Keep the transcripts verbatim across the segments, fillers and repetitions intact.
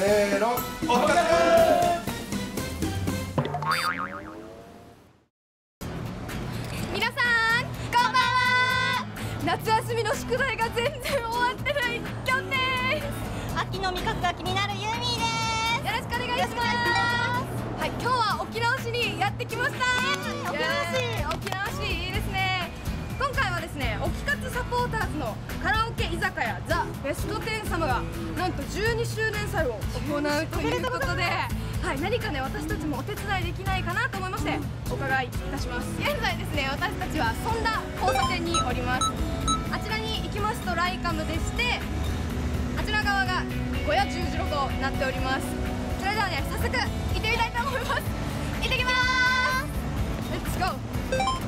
せーの、おかず。 皆さんこんばんは。夏休みの宿題が全然終わってないきょんです。 秋の味覚が気になるユーミーです。 よろしくお願いします。はい、今日は沖縄市にやってきました。 沖縄市、 沖縄市いいですね。今回はですね、沖活サポーターズのカラオケ居酒屋ザ・ベストテン様がなんとじゅうにしゅうねん祭を行うということで、はい、何かね私たちもお手伝いできないかなと思いましてお伺いいたします。現在ですね、私たちはそんな交差点におります。あちらに行きますとライカムでして、あちら側が小屋十字路となっております。それではね、早速行ってみたいと思います。行ってきます。レッツゴー。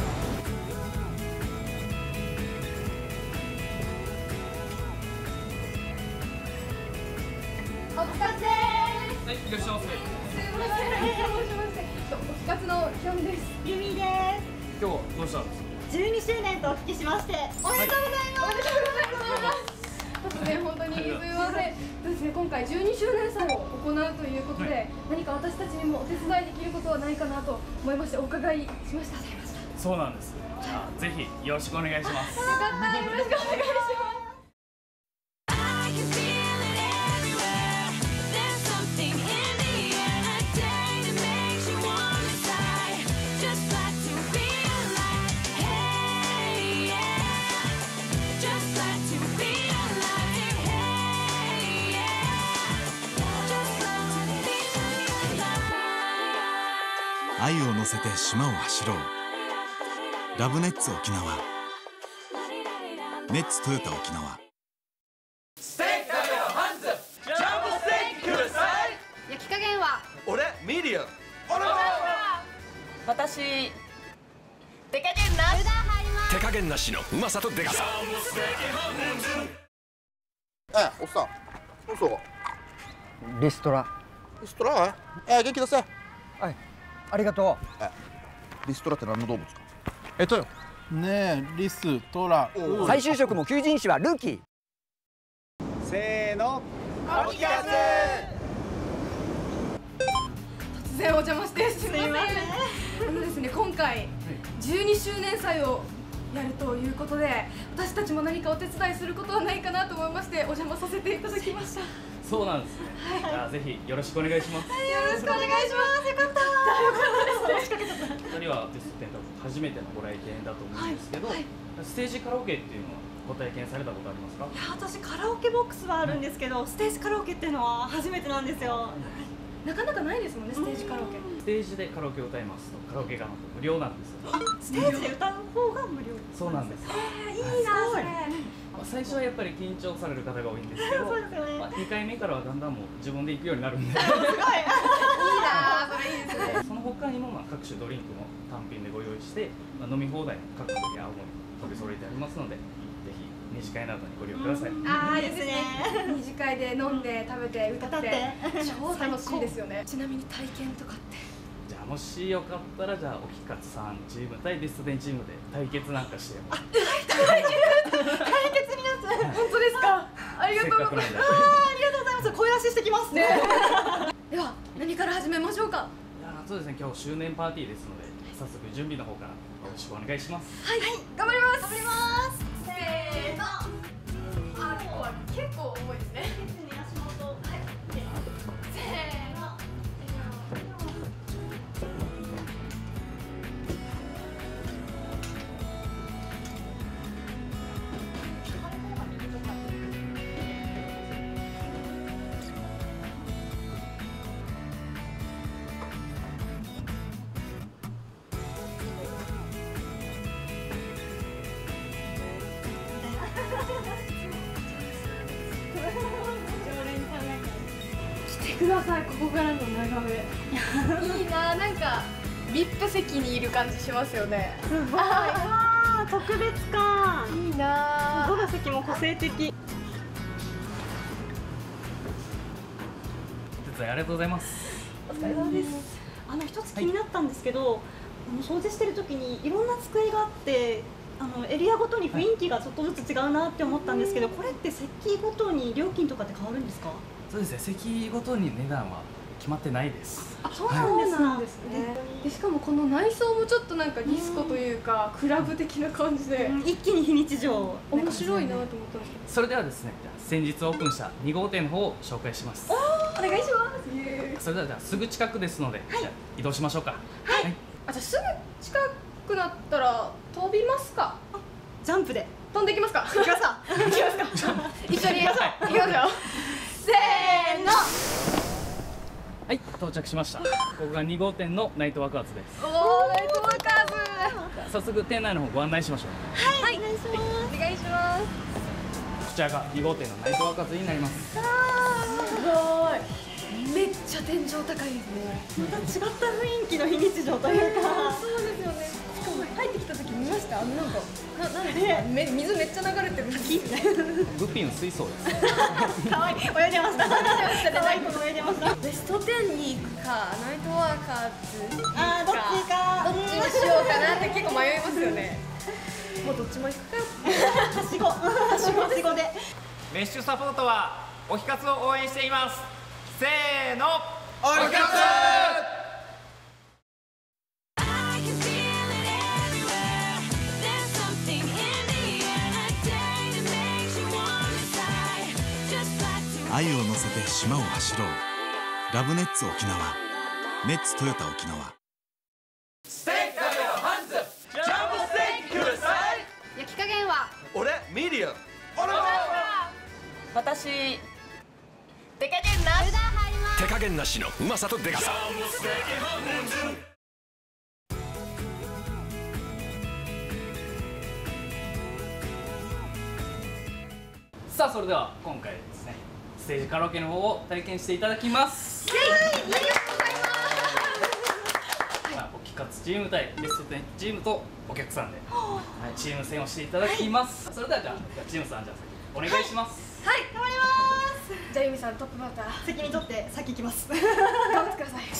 お疲れ様です。 はい、いらっしゃいませ。 すいません。お邪魔しまして。沖活のきょんです。 ユーミーです。 今日はどうしたんですか。 じゅうにしゅうねんとお聞きしまして、おめでとうございます。 おめでとうございます。突然本当にすみません。そうですね、今回じゅうにしゅうねん祭を行うということで、はい、何か私たちにもお手伝いできることはないかなと思いましてお伺いしました。 そうなんです。じゃあぜひよろしくお願いします。 よかった、よろしくお願いします。 愛を乗せて島を走ろう。ラブネッツ沖縄、ネッツトヨタ沖縄。 ステーキ食べよハンズ、ジャンボステーキください。 焼き加減は俺ミディアム。俺も私、 手加減なし。 手加減なしのうまさとでかさ。 え、おっさん、そうそう。 リストラ。 リストラ？え、元気出せ。 はい、ありがとう。 え、リストラって何の動物か。 えっとよ。 ねえ、リス、トラ。 再就職も求人誌はルーキー。 せーの。 おきか突然お邪魔してすみません。あのですね、今回じゅうにしゅうねん祭をやるということで、私たちも何かお手伝いすることはないかなと思いましてお邪魔させていただきました。 そうなんですね。はい、じゃあぜひよろしくお願いします。 よろしくお願いします。よかった。よかったですね。 ふたりはベストテン多分初めてのご来店だと思うんですけど、 はいはい、 ステージカラオケっていうのはご体験されたことありますか。 いや、私カラオケボックスはあるんですけど、ステージカラオケっていうのは初めてなんですよ。 なかなかないですもんね、ステージカラオケ。 ステージでカラオケを歌いますとカラオケが無料なんですよ。 ステージで歌う方が無料。 そうなんです。 えー、いいなそれ。 まあ最初はやっぱり緊張される方が多いんですけど、 そうですよね。 まあにかいめからはだんだんもう自分で行くようになるんで。 すごい。いいなあ、それいいですね。 その他にもまあ各種ドリンクも単品でご用意して、まあ、飲み放題の各国や青森取り揃えてありますので、ぜひ二次会などにご利用ください。 ああ、いいですね。二次会で飲んで食べて歌って歌って超楽しいですよね。ちなみに体験とかって。 じゃあもしよかったらじゃあ沖勝さんチーム対ベストテンチームで対決なんかしても。 対決になっ本当ですか。ありがとうございます。 あありがとうございます。声出ししてきますね。 では何から始めましょうか。 いやそうですね、今日周年パーティーですので早速準備の方からよろしくお願いします。 はい、頑張ります。 頑張ります。 せーの。あ、結構結構重いですね。 足元。はい。 せーの。来てください、ここからの眺め。いいな、なんかビップ席にいる感じしますよね。 すごい。わあ、特別感。 いいな。 どの席も個性的。 手伝いありがとうございます。 お疲れ様です。あの一つ気になったんですけど、あの掃除してる時にいろんな机があって、あのエリアごとに雰囲気がちょっとずつ違うなって思ったんですけど、これって席ごとに料金とかって変わるんですか？ そうですね、席ごとに値段は決まってないです。 あ、そうなんですね。 でしかもこの内装もちょっとなんかディスコというかクラブ的な感じで一気に非日常。 面白いなと思ったんですけど。 それではですね、じゃあ先日オープンしたに号店の方を紹介します。 お願いします。 それではじゃあすぐ近くですので、じゃあ移動しましょうか。 はい。あ、じゃあすぐ近くなったら飛びますか。 ジャンプで飛んでいきますか。 行きますか。 行きますか。一緒に行きますよ。せーの。 はい、到着しました。ここがに号店のナイトワークアーツです。 おー、ナイトワーカーズ。 早速店内の方ご案内しましょう。 はい、お願いします。お願いします。 こちらがに号店のナイトワークアーツになります。 あー、すごい。めっちゃ天井高いですね。 また違った雰囲気の非日常というか。 そうですよね。しかも入ってきた時見ました。あのなんかななんですか。め水めっちゃ流れてる。滝みたいな。 グッピーの水槽です。 可愛い泳いでました。泳いでましたね。可愛い子泳いでました。 ベストテンに行くかナイトワーカーズあー、どっちか。 どっちにしようかなって結構迷いますよね。もうどっちも行くか。 はしご。はしごはしごで。 メッシュサポートはおひかつを応援しています。せーの、おひかつ。 愛を乗せて島を走ろう。ラブネッツ沖縄、ネッツトヨタ沖縄。 ステーキ食べよハンズ、ジャンボステーキください。 焼き加減は俺ミディアム。俺も私手加減なし。 手加減なしのうまさとでかさ。 さあ、それでは今回ですね、ステージカラオケの方を体験していただきます。 イエーイ、ありがとうございます。 おきかつチーム対ベストテンチームとお客さんで、はい、チーム戦をしていただきます。それではじゃあチームさん、じゃあお願いします。 はい、頑張ります。じゃあユミさんトップバッター責任取って先行きます。 頑張ってください。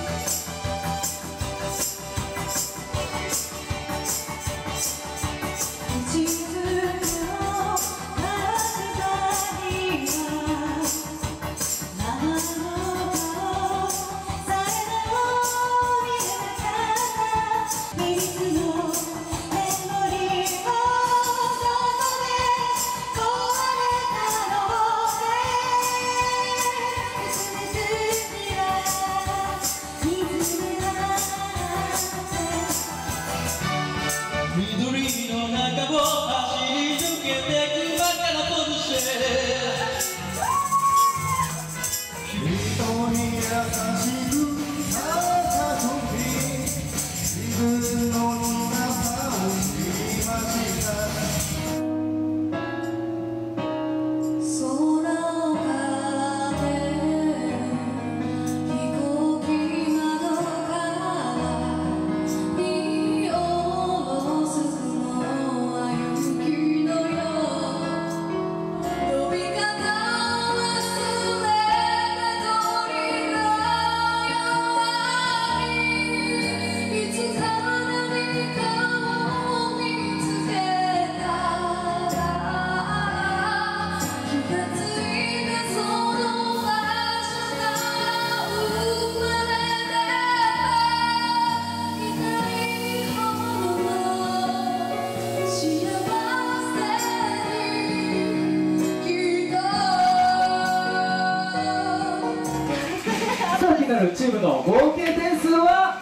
チームの合計点数は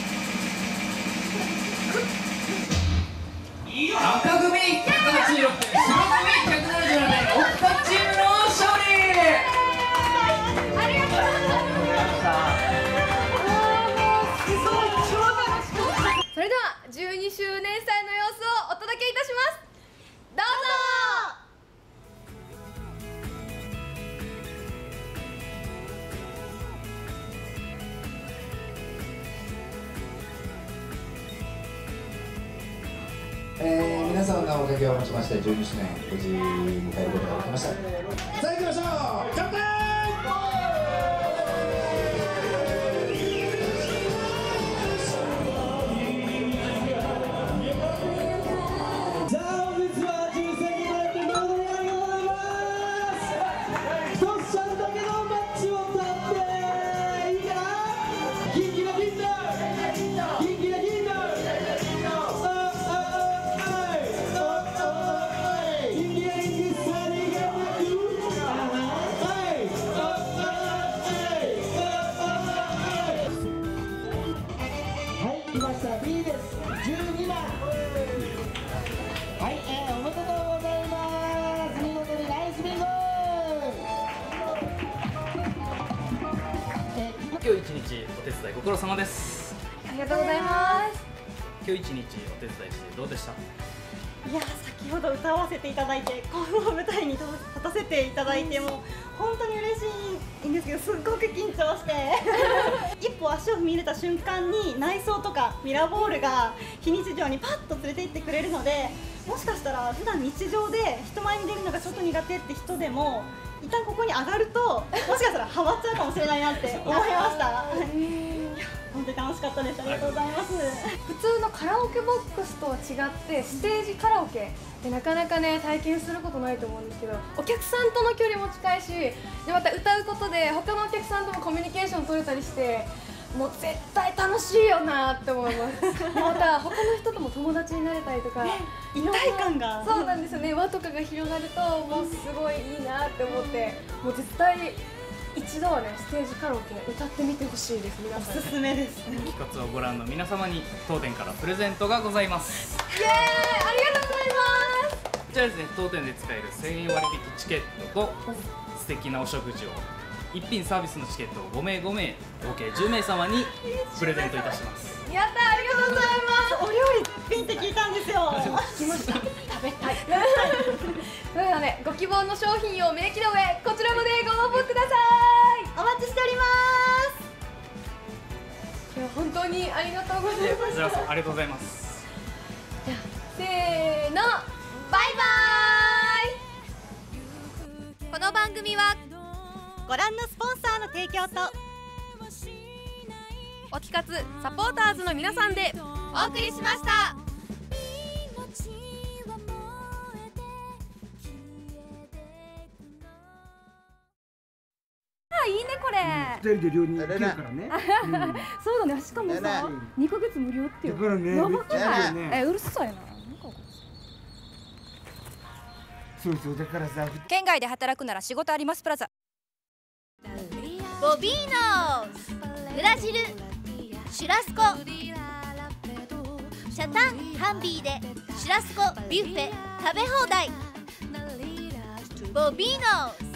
赤組ひゃくはちじゅうろくてん、白組ひゃくななじゅうななてん、おきかつチームの勝利。 ありがとうございました。それではじゅうにしゅうねん祭の様子をお届けいたします。どうぞ。 えー、皆様のおかげをもちましてじゅうにしゅうねん無事迎えることができました。さあ行きましょう、乾杯。 じゃあ本日はじゅうせきまえてどうもありがとうございます。ひとつちゃんだけど今日一日お手伝いご苦労様です。 ありがとうございます。 今日一日お手伝いしてどうでした？ いや先ほど歌わせていただいて、この舞台に立たせていただいても本当に嬉しいんですけど、すっごく緊張して一歩足を踏み入れた瞬間に内装とかミラーボールが非日常にパッと連れて行ってくれるので、もしかしたら普段日常で人前に出るのがちょっと苦手って人でも一旦ここに上がると、もしかしたらハマっちゃうかもしれないなって思いました。本当に楽しかったです。ありがとうございます。 普通のカラオケボックスとは違ってステージカラオケでなかなかね体験することないと思うんですけど、お客さんとの距離も近いし、でまた歌うことで他のお客さんともコミュニケーション取れたりして、もう絶対楽しいよなって思います。でまた他の人とも友達になれたりとか、 一体感がそうなんですよね。輪とかが広がるともうすごいいいなって思って、もう絶対一度はねステージカラオケ歌ってみてほしいです。皆さんおすすめです。 おきかつをご覧の皆様に当店からプレゼントがございます。 イエーイ、ありがとうございます。 こちらですね、当店で使えるせんえん割引チケットと素敵なお食事を一品サービスのチケットをごめいごめい合計じゅうめい様にプレゼントいたします。 やった、ありがとうございます。 お料理絶品って聞いたんですよ。 聞きました。食べたい。それではね、ご希望の商品を明記の上、こちらまでご応募ください。 お待ちしております。 今日本当にありがとうございました。 こちらこそありがとうございます。 じゃあせーの、バイバーイ。この番組はご覧のスポンサーの提供とおきかつサポーターズの皆さんでお送りしました。あ、いいねこれ。 二人で料理行けるからね。 そうだね。しかもさ、にかげつ無料ってよ。 だからね、 やばくない？ ね。 え、うるさいな。 そうそう、だからさ。 県外で働くなら仕事ありますプラザ。ボビーノーブラジルシュラスコシャタンハンビーでシュラスコビュッフェ食べ放題。ボビーノー